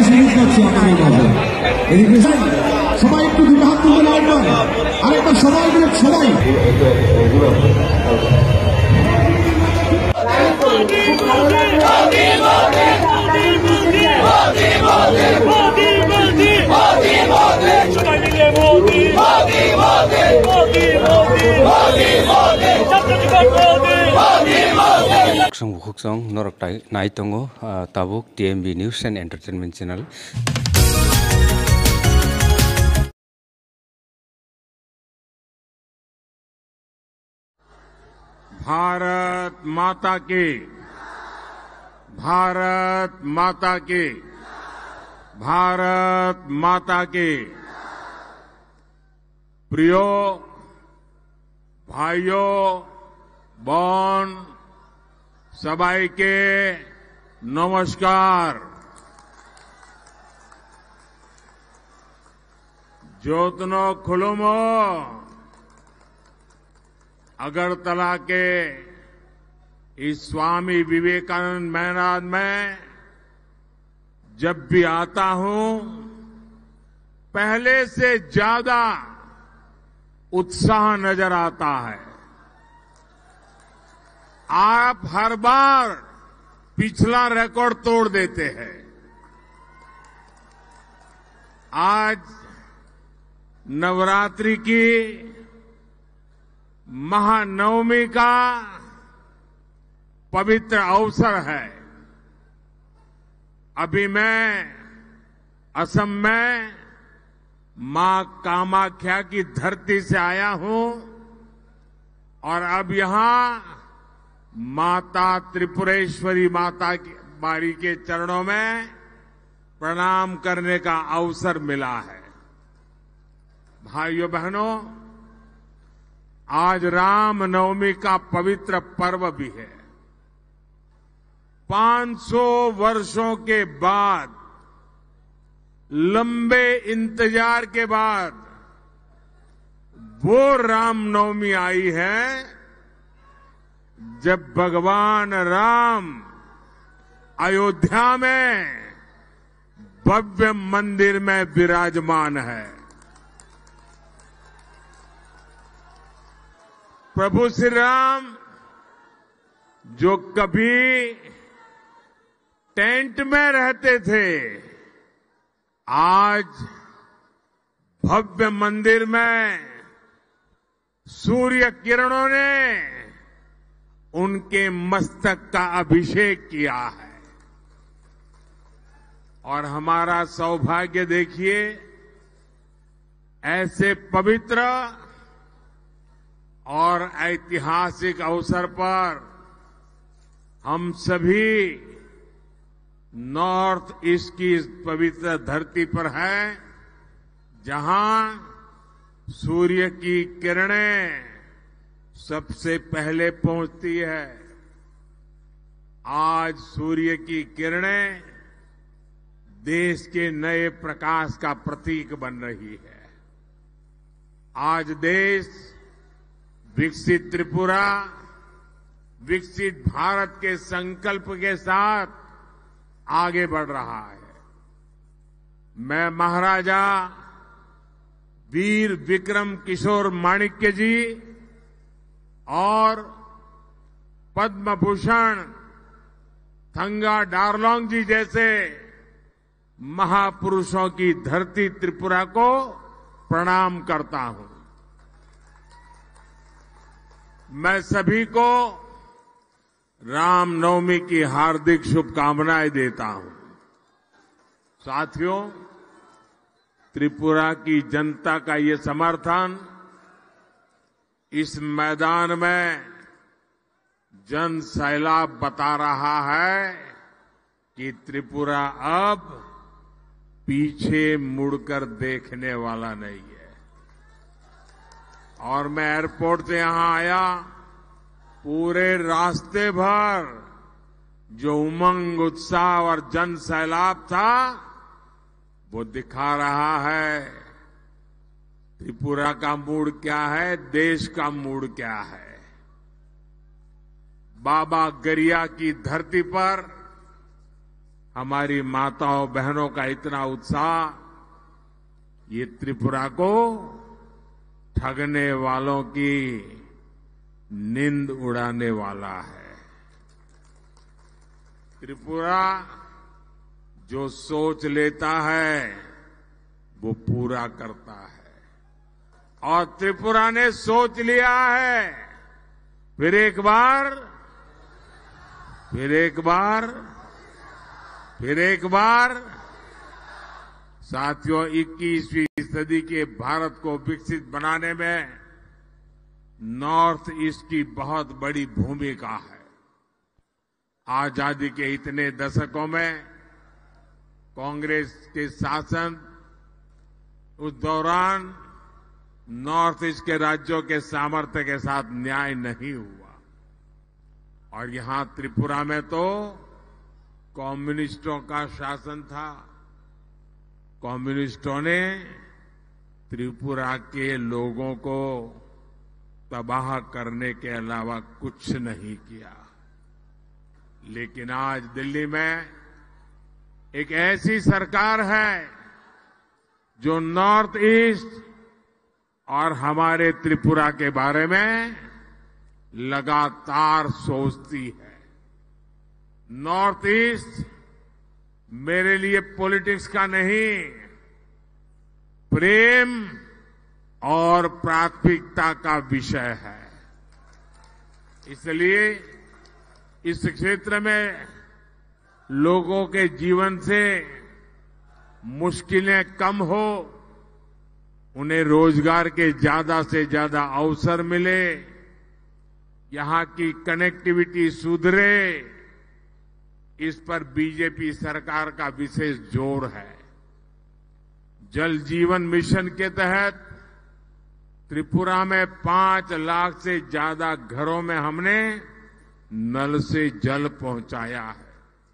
সুযোগ পাচ্ছি আপনাদের মাঝে। এদিকে সবাই একটু দুটো হাত তুলবেন আরেকবার সবাই মিলে সবাই। Huksong norok naitongo tabuk TMB News and Entertainment Channel. Bharat माता की, भारत माता की, भारत माता की। प्रियो भाइयों बहन सबाई के नमस्कार। ज्योतनो खुलुमो अगरतला के इस स्वामी विवेकानंद मैदान में जब भी आता हूं पहले से ज्यादा उत्साह नजर आता है। आप हर बार पिछला रिकॉर्ड तोड़ देते हैं। आज नवरात्रि की महानवमी का पवित्र अवसर है। अभी मैं असम में मां कामाख्या की धरती से आया हूं और अब यहां माता त्रिपुरेश्वरी माता की बारी के चरणों में प्रणाम करने का अवसर मिला है। भाइयों बहनों, आज राम नवमी का पवित्र पर्व भी है। 500 वर्षों के बाद, लंबे इंतजार के बाद वो राम नवमी आई है जब भगवान राम अयोध्या में भव्य मंदिर में विराजमान है। प्रभु श्री राम जो कभी टेंट में रहते थे, आज भव्य मंदिर में सूर्य किरणों ने उनके मस्तक का अभिषेक किया है। और हमारा सौभाग्य देखिए, ऐसे पवित्र और ऐतिहासिक अवसर पर हम सभी नॉर्थ ईस्ट की इस पवित्र धरती पर हैं, जहां सूर्य की किरणें सबसे पहले पहुंचती है। आज सूर्य की किरणें देश के नए प्रकाश का प्रतीक बन रही है। आज देश विकसित त्रिपुरा, विकसित भारत के संकल्प के साथ आगे बढ़ रहा है। मैं महाराजा वीर विक्रम किशोर माणिक्य जी और पद्म भूषण थंगा डारलोंग जी जैसे महापुरुषों की धरती त्रिपुरा को प्रणाम करता हूं। मैं सभी को रामनवमी की हार्दिक शुभकामनाएं देता हूं। साथियों, त्रिपुरा की जनता का ये समर्थन इस मैदान में जन सैलाब बता रहा है कि त्रिपुरा अब पीछे मुड़कर देखने वाला नहीं है। और मैं एयरपोर्ट से यहां आया, पूरे रास्ते भर जो उमंग, उत्साह और जन सैलाब था, वो दिखा रहा है त्रिपुरा का मूड क्या है, देश का मूड क्या है। बाबा गरिया की धरती पर हमारी माताओं बहनों का इतना उत्साह, ये त्रिपुरा को ठगने वालों की नींद उड़ाने वाला है। त्रिपुरा जो सोच लेता है वो पूरा करता है, और त्रिपुरा ने सोच लिया है। फिर एक बार, फिर एक बार, फिर एक बार। साथियों, 21वीं सदी के भारत को विकसित बनाने में नॉर्थ ईस्ट की बहुत बड़ी भूमिका है। आजादी के इतने दशकों में कांग्रेस के शासन, उस दौरान नॉर्थ ईस्ट के राज्यों के सामर्थ्य के साथ न्याय नहीं हुआ, और यहां त्रिपुरा में तो कम्युनिस्टों का शासन था। कम्युनिस्टों ने त्रिपुरा के लोगों को तबाह करने के अलावा कुछ नहीं किया। लेकिन आज दिल्ली में एक ऐसी सरकार है जो नॉर्थ ईस्ट और हमारे त्रिपुरा के बारे में लगातार सोचती है। नॉर्थ ईस्ट मेरे लिए पॉलिटिक्स का नहीं, प्रेम और प्राथमिकता का विषय है। इसलिए इस क्षेत्र में लोगों के जीवन से मुश्किलें कम हो, उन्हें रोजगार के ज्यादा से ज्यादा अवसर मिले, यहां की कनेक्टिविटी सुधरे, इस पर बीजेपी सरकार का विशेष जोर है। जल जीवन मिशन के तहत त्रिपुरा में 5 लाख से ज्यादा घरों में हमने नल से जल पहुंचाया है।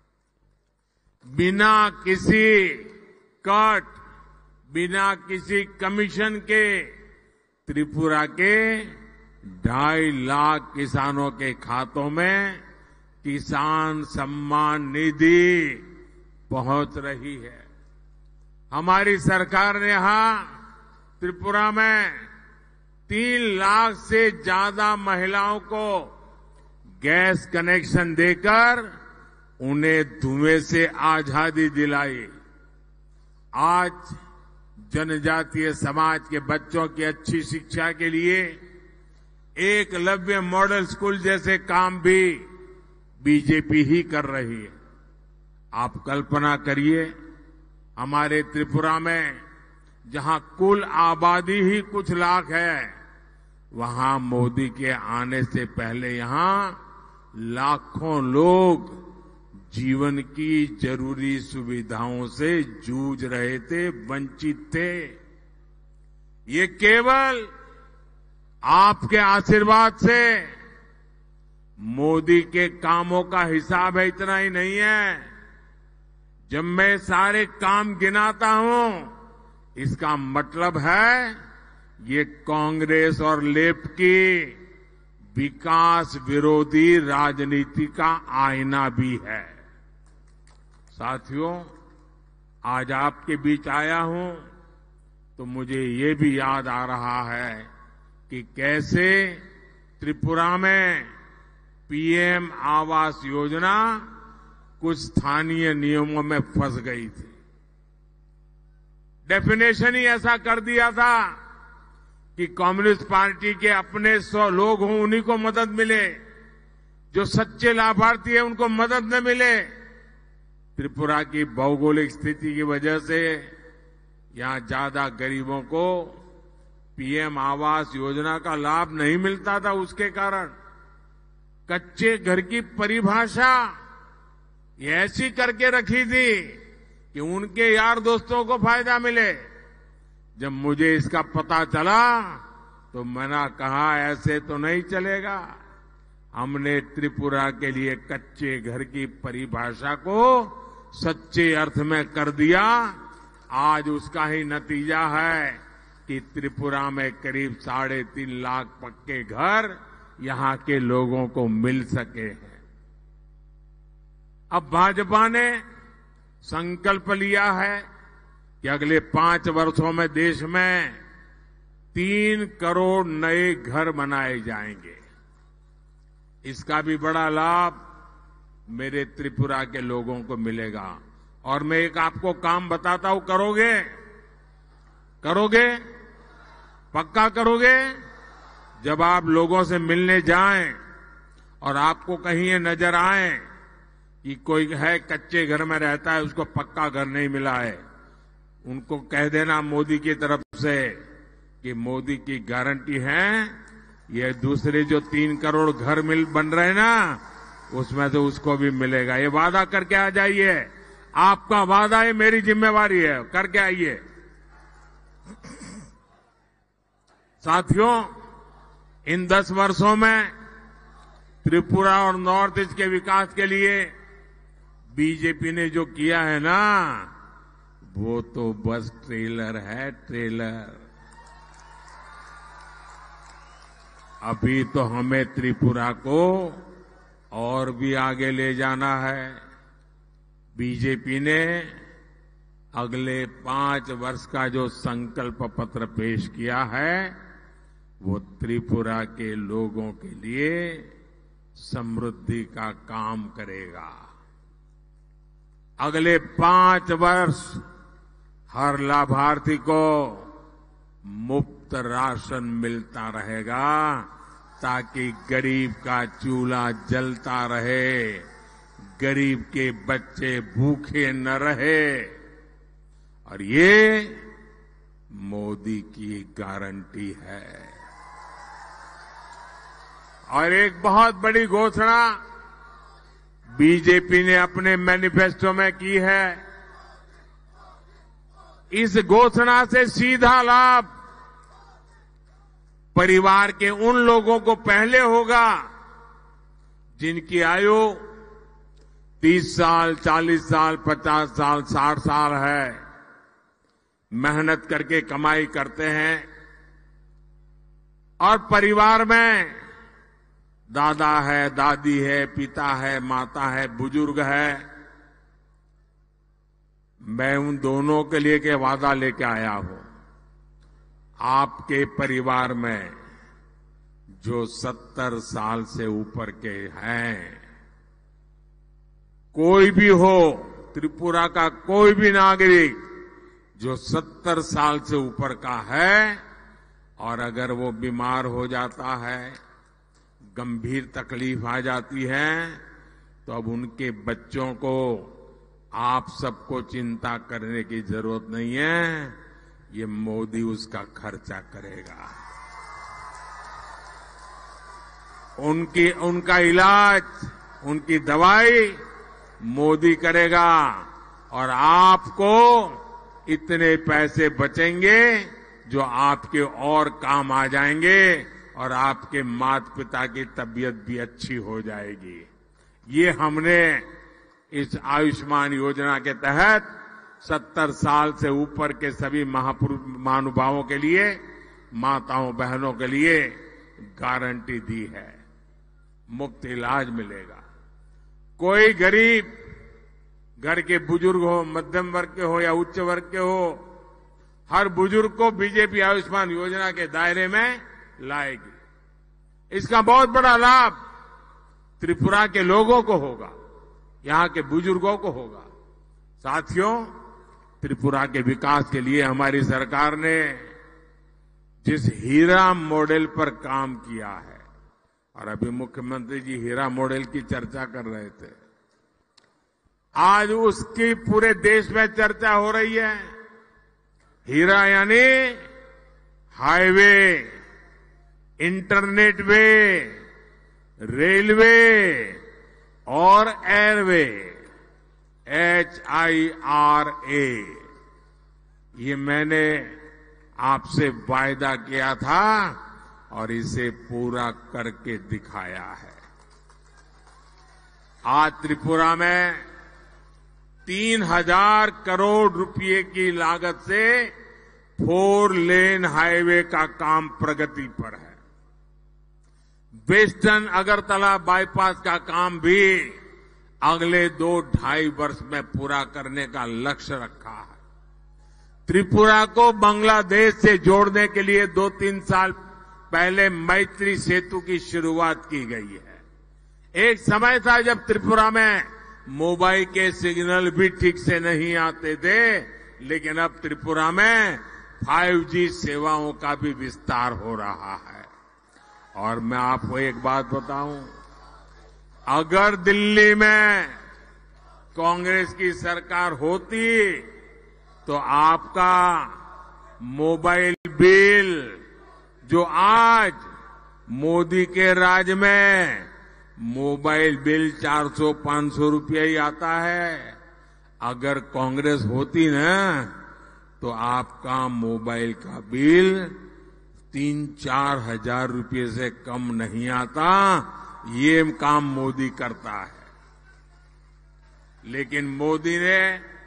बिना किसी कट, बिना किसी कमीशन के त्रिपुरा के 2.5 लाख किसानों के खातों में किसान सम्मान निधि पहुंच रही है। हमारी सरकार ने यहां त्रिपुरा में 3 लाख से ज्यादा महिलाओं को गैस कनेक्शन देकर उन्हें धुएं से आजादी दिलाई। आज जनजातीय समाज के बच्चों की अच्छी शिक्षा के लिए एकलव्य मॉडल स्कूल जैसे काम भी बीजेपी ही कर रही है। आप कल्पना करिए, हमारे त्रिपुरा में जहां कुल आबादी ही कुछ लाख है, वहां मोदी के आने से पहले यहां लाखों लोग जीवन की जरूरी सुविधाओं से जूझ रहे थे, वंचित थे। ये केवल आपके आशीर्वाद से, मोदी के कामों का हिसाब है, इतना ही नहीं है। जब मैं सारे काम गिनाता हूं, इसका मतलब है ये कांग्रेस और लेफ्ट की विकास विरोधी राजनीति का आईना भी है। साथियों, आज आपके बीच आया हूं तो मुझे ये भी याद आ रहा है कि कैसे त्रिपुरा में पीएम आवास योजना कुछ स्थानीय नियमों में फंस गई थी। डेफिनेशन ही ऐसा कर दिया था कि कम्युनिस्ट पार्टी के अपने 100 लोग हों, उन्हीं को मदद मिले, जो सच्चे लाभार्थी हैं उनको मदद न मिले। त्रिपुरा की भौगोलिक स्थिति की वजह से यहां ज्यादा गरीबों को पीएम आवास योजना का लाभ नहीं मिलता था। उसके कारण कच्चे घर की परिभाषा ये ऐसी करके रखी थी कि उनके यार दोस्तों को फायदा मिले। जब मुझे इसका पता चला तो मैंने कहा ऐसे तो नहीं चलेगा। हमने त्रिपुरा के लिए कच्चे घर की परिभाषा को सच्चे अर्थ में कर दिया। आज उसका ही नतीजा है कि त्रिपुरा में करीब 3.5 लाख पक्के घर यहां के लोगों को मिल सके हैं। अब भाजपा ने संकल्प लिया है कि अगले 5 वर्षों में देश में 3 करोड़ नए घर बनाए जाएंगे। इसका भी बड़ा लाभ मेरे त्रिपुरा के लोगों को मिलेगा। और मैं एक आपको काम बताता हूं, करोगे? करोगे? पक्का करोगे? जब आप लोगों से मिलने जाएं और आपको कहीं ये नजर आए कि कोई है कच्चे घर में रहता है, उसको पक्का घर नहीं मिला है, उनको कह देना मोदी की तरफ से कि मोदी की गारंटी है, ये दूसरे जो 3 करोड़ घर बन रहे हैं ना, उसमें तो उसको भी मिलेगा। ये वादा करके आ जाइए। आपका वादा है, मेरी जिम्मेवारी है, करके आइए। साथियों, इन 10 वर्षों में त्रिपुरा और नॉर्थ ईस्ट के विकास के लिए बीजेपी ने जो किया है ना, वो तो बस ट्रेलर है, ट्रेलर। अभी तो हमें त्रिपुरा को और भी आगे ले जाना है। बीजेपी ने अगले 5 वर्ष का जो संकल्प पत्र पेश किया है, वो त्रिपुरा के लोगों के लिए समृद्धि का काम करेगा। अगले 5 वर्ष हर लाभार्थी को मुफ्त राशन मिलता रहेगा, ताकि गरीब का चूल्हा जलता रहे, गरीब के बच्चे भूखे न रहे। और ये मोदी की गारंटी है। और एक बहुत बड़ी घोषणा बीजेपी ने अपने मैनिफेस्टो में की है। इस घोषणा से सीधा लाभ परिवार के उन लोगों को पहले होगा जिनकी आयु 30 साल, 40 साल, 50 साल, 60 साल है, मेहनत करके कमाई करते हैं और परिवार में दादा है, दादी है, पिता है, माता है, बुजुर्ग है। मैं उन दोनों के लिए के वादा लेके आया हूं। आपके परिवार में जो 70 साल से ऊपर के हैं, कोई भी हो, त्रिपुरा का कोई भी नागरिक जो 70 साल से ऊपर का है और अगर वो बीमार हो जाता है, गंभीर तकलीफ आ जाती है, तो अब उनके बच्चों को आप सबको चिंता करने की जरूरत नहीं है। ये मोदी उसका खर्चा करेगा। उनका इलाज, उनकी दवाई मोदी करेगा और आपको इतने पैसे बचेंगे जो आपके और काम आ जाएंगे और आपके माता पिता की तबीयत भी अच्छी हो जाएगी। ये हमने इस आयुष्मान योजना के तहत 70 साल से ऊपर के सभी महानुभावों के लिए, माताओं बहनों के लिए गारंटी दी है। मुफ्त इलाज मिलेगा। कोई गरीब घर के बुजुर्ग हो, मध्यम वर्ग के हो या उच्च वर्ग के हो, हर बुजुर्ग को बीजेपी आयुष्मान योजना के दायरे में लाएगी। इसका बहुत बड़ा लाभ त्रिपुरा के लोगों को होगा, यहां के बुजुर्गों को होगा। साथियों, त्रिपुरा के विकास के लिए हमारी सरकार ने जिस हीरा मॉडल पर काम किया है, और अभी मुख्यमंत्री जी हीरा मॉडल की चर्चा कर रहे थे, आज उसकी पूरे देश में चर्चा हो रही है। हीरा यानी हाईवे, इंटरनेट वे, रेलवे और एयरवे, HIRA। ये मैंने आपसे वायदा किया था और इसे पूरा करके दिखाया है। आज त्रिपुरा में 3000 करोड़ रुपए की लागत से 4 लेन हाईवे का काम प्रगति पर है। वेस्टर्न अगरतला बाईपास का काम भी अगले 2-2.5 वर्ष में पूरा करने का लक्ष्य रखा है। त्रिपुरा को बांग्लादेश से जोड़ने के लिए 2-3 साल पहले मैत्री सेतु की शुरुआत की गई है। एक समय था जब त्रिपुरा में मोबाइल के सिग्नल भी ठीक से नहीं आते थे, लेकिन अब त्रिपुरा में 5G सेवाओं का भी विस्तार हो रहा है। और मैं आपको एक बात बताऊं, अगर दिल्ली में कांग्रेस की सरकार होती तो आपका मोबाइल बिल जो आज मोदी के राज में मोबाइल बिल 400-500 रुपया ही आता है, अगर कांग्रेस होती ना तो आपका मोबाइल का बिल 3-4 हजार रुपये से कम नहीं आता। ये काम मोदी करता है। लेकिन मोदी ने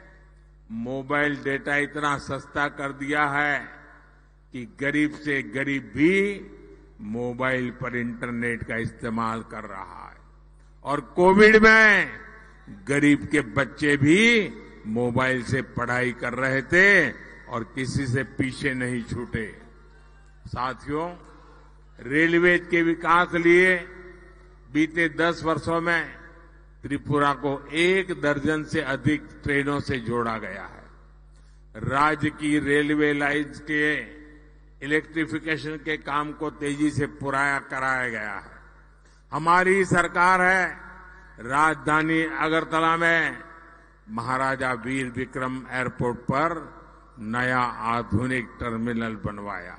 मोबाइल डेटा इतना सस्ता कर दिया है कि गरीब से गरीब भी मोबाइल पर इंटरनेट का इस्तेमाल कर रहा है। और कोविड में गरीब के बच्चे भी मोबाइल से पढ़ाई कर रहे थे और किसी से पीछे नहीं छूटे। साथियों, रेलवे के विकास लिए बीते 10 वर्षों में त्रिपुरा को 1 दर्जन से अधिक ट्रेनों से जोड़ा गया है। राज्य की रेलवे लाइन्स के इलेक्ट्रिफिकेशन के काम को तेजी से पूरा कराया गया है। हमारी सरकार है, राजधानी अगरतला में महाराजा वीर विक्रम एयरपोर्ट पर नया आधुनिक टर्मिनल बनवाया।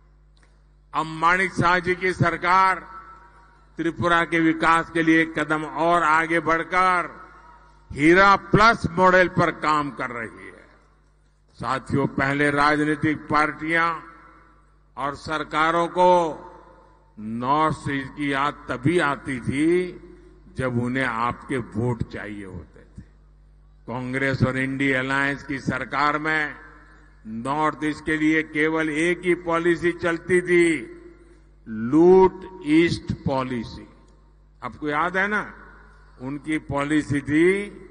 अब माणिक साह जी की सरकार त्रिपुरा के विकास के लिए कदम और आगे बढ़कर हीरा प्लस मॉडल पर काम कर रही है। साथियों, पहले राजनीतिक पार्टियां और सरकारों को नॉर्थ ईस्ट की याद तभी आती थी जब उन्हें आपके वोट चाहिए होते थे। कांग्रेस और इंडिया अलायंस की सरकार में नॉर्थ ईस्ट के लिए केवल एक ही पॉलिसी चलती थी, लूट ईस्ट पॉलिसी। आपको याद है ना, उनकी पॉलिसी थी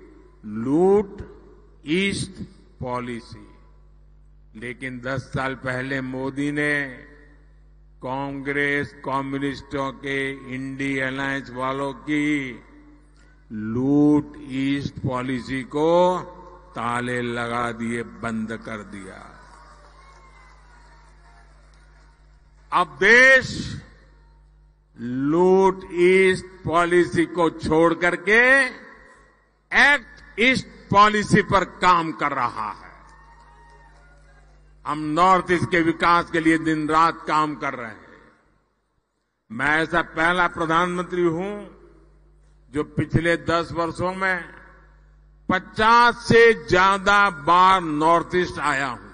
लूट ईस्ट पॉलिसी। लेकिन 10 साल पहले मोदी ने कांग्रेस, कम्युनिस्टों के, इंडिया अलायंस वालों की लूट ईस्ट पॉलिसी को ताले लगा दिए, बंद कर दिया। अब देश लूट ईस्ट पॉलिसी को छोड़ करके एक्ट ईस्ट पॉलिसी पर काम कर रहा है। हम नॉर्थ ईस्ट के विकास के लिए दिन रात काम कर रहे हैं। मैं ऐसा पहला प्रधानमंत्री हूं जो पिछले 10 वर्षों में 50 से ज्यादा बार नॉर्थ ईस्ट आया हूं,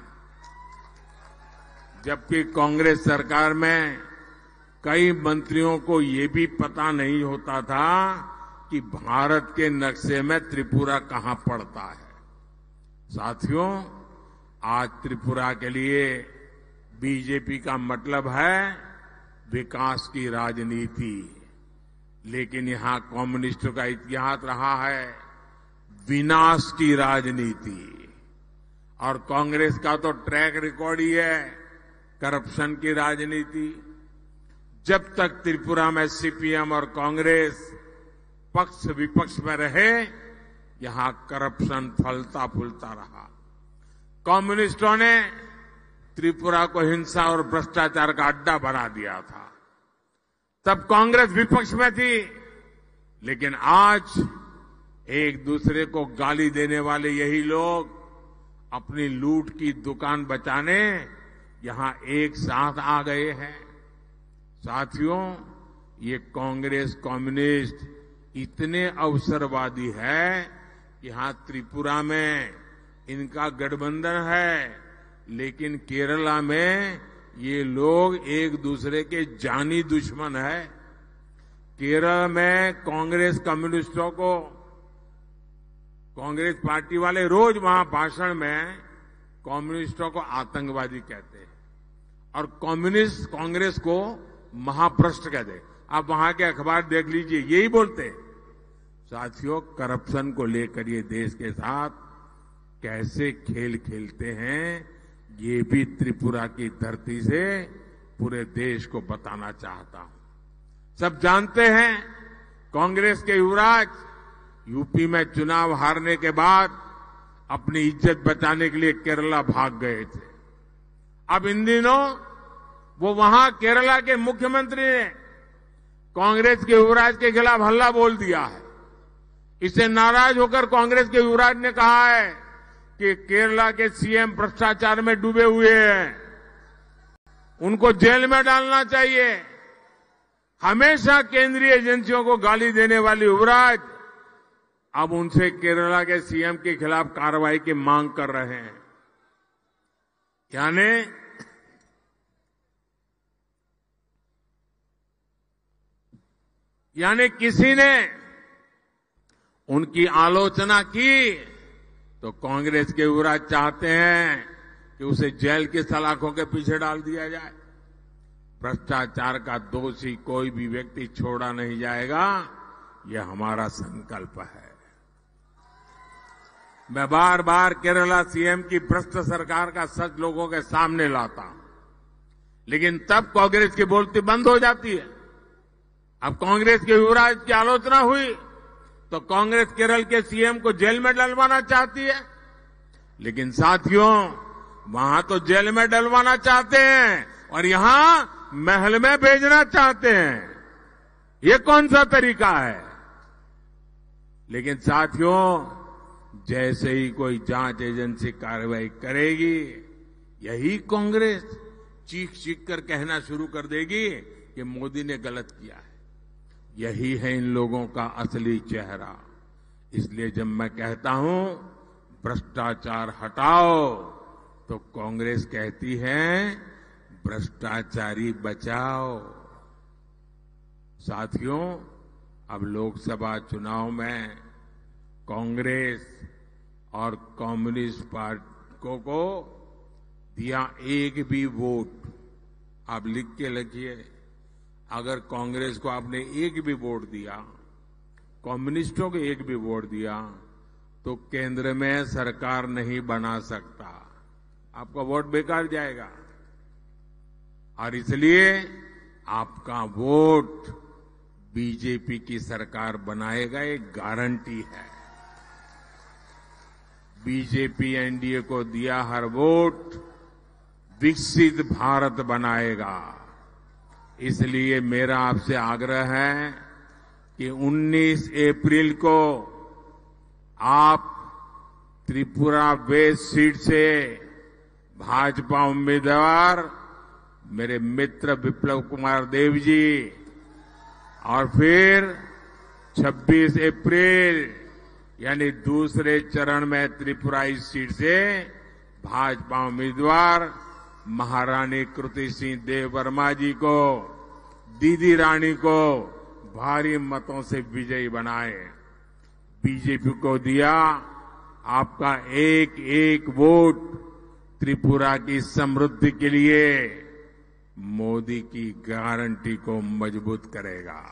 जबकि कांग्रेस सरकार में कई मंत्रियों को ये भी पता नहीं होता था कि भारत के नक्शे में त्रिपुरा कहां पड़ता है। साथियों, आज त्रिपुरा के लिए बीजेपी का मतलब है विकास की राजनीति, लेकिन यहां कम्युनिस्टों का इतिहास रहा है विनाश की राजनीति। और कांग्रेस का तो ट्रैक रिकॉर्ड ही है करप्शन की राजनीति। जब तक त्रिपुरा में सीपीएम और कांग्रेस पक्ष विपक्ष में रहे, यहां करप्शन फलता फूलता रहा। कम्युनिस्टों ने त्रिपुरा को हिंसा और भ्रष्टाचार का अड्डा बना दिया था। तब कांग्रेस विपक्ष में थी, लेकिन आज एक दूसरे को गाली देने वाले यही लोग अपनी लूट की दुकान बचाने यहां एक साथ आ गए हैं। साथियों, ये कांग्रेस कम्युनिस्ट इतने अवसरवादी है, यहां त्रिपुरा में इनका गठबंधन है, लेकिन केरला में ये लोग एक दूसरे के जानी दुश्मन है। केरल में कांग्रेस कम्युनिस्टों को, कांग्रेस पार्टी वाले रोज वहां भाषण में कम्युनिस्टों को आतंकवादी कहते हैं और कम्युनिस्ट कांग्रेस को महाभ्रष्ट कहते हैं। आप वहां के अखबार देख लीजिए, यही बोलते हैं। साथियों, करप्शन को लेकर ये देश के साथ कैसे खेल खेलते हैं, ये भी त्रिपुरा की धरती से पूरे देश को बताना चाहता हूं। सब जानते हैं, कांग्रेस के युवराज यूपी में चुनाव हारने के बाद अपनी इज्जत बचाने के लिए केरला भाग गए थे। अब इन दिनों वो वहां केरला के मुख्यमंत्री ने कांग्रेस के युवराज के खिलाफ हल्ला बोल दिया है। इससे नाराज होकर कांग्रेस के युवराज ने कहा है कि केरला के सीएम भ्रष्टाचार में डूबे हुए हैं, उनको जेल में डालना चाहिए। हमेशा केंद्रीय एजेंसियों को गाली देने वाले युवराज अब उनसे केरला के सीएम के खिलाफ कार्रवाई की मांग कर रहे हैं। यानी किसी ने उनकी आलोचना की तो कांग्रेस के युवराज चाहते हैं कि उसे जेल की सलाखों के पीछे डाल दिया जाए। भ्रष्टाचार का दोषी कोई भी व्यक्ति छोड़ा नहीं जाएगा, यह हमारा संकल्प है। मैं बार बार केरला सीएम की भ्रष्ट सरकार का सच लोगों के सामने लाता हूं, लेकिन तब कांग्रेस की बोलती बंद हो जाती है। अब कांग्रेस के युवराज की आलोचना हुई तो कांग्रेस केरल के सीएम को जेल में डलवाना चाहती है, लेकिन साथियों, वहां तो जेल में डलवाना चाहते हैं और यहां महल में भेजना चाहते हैं। ये कौन सा तरीका है? लेकिन साथियों, जैसे ही कोई जांच एजेंसी कार्रवाई करेगी, यही कांग्रेस चीख चीख कर कहना शुरू कर देगी कि मोदी ने गलत किया है। यही है इन लोगों का असली चेहरा। इसलिए जब मैं कहता हूं भ्रष्टाचार हटाओ, तो कांग्रेस कहती है भ्रष्टाचारी बचाओ। साथियों, अब लोकसभा चुनाव में कांग्रेस और कम्युनिस्ट पार्टियों को दिया एक भी वोट, आप लिख के लिखिए, अगर कांग्रेस को आपने एक भी वोट दिया, कम्युनिस्टों को एक भी वोट दिया, तो केंद्र में सरकार नहीं बना सकता, आपका वोट बेकार जाएगा। और इसलिए आपका वोट बीजेपी की सरकार बनाएगा, एक गारंटी है। बीजेपी एनडीए को दिया हर वोट विकसित भारत बनाएगा। इसलिए मेरा आपसे आग्रह है कि 19 अप्रैल को आप त्रिपुरा वेस्ट सीट से भाजपा उम्मीदवार मेरे मित्र विप्लव कुमार देव जी, और फिर 26 अप्रैल यानी दूसरे चरण में त्रिपुरा इस सीट से भाजपा उम्मीदवार महारानी कृति सिंह देव वर्मा जी को, दीदी रानी को भारी मतों से विजयी बनाए। बीजेपी को दिया आपका एक एक वोट त्रिपुरा की समृद्धि के लिए मोदी की गारंटी को मजबूत करेगा।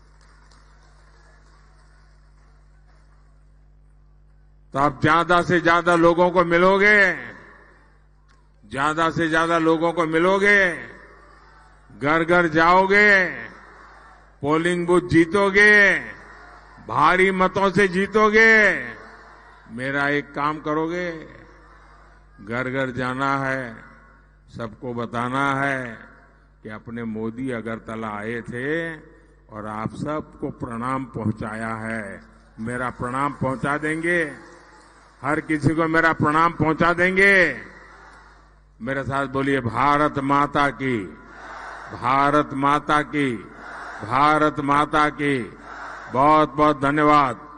तो आप ज्यादा से ज्यादा लोगों को मिलोगे, ज्यादा से ज्यादा लोगों को मिलोगे, घर घर जाओगे, पोलिंग बूथ जीतोगे, भारी मतों से जीतोगे। मेरा एक काम करोगे, घर घर जाना है, सबको बताना है कि अपने मोदी अगरतला आए थे और आप सबको प्रणाम पहुंचाया है। मेरा प्रणाम पहुंचा देंगे, हर किसी को मेरा प्रणाम पहुंचा देंगे। मेरे साथ बोलिए, भारत माता की, भारत माता की, भारत माता की। बहुत बहुत धन्यवाद।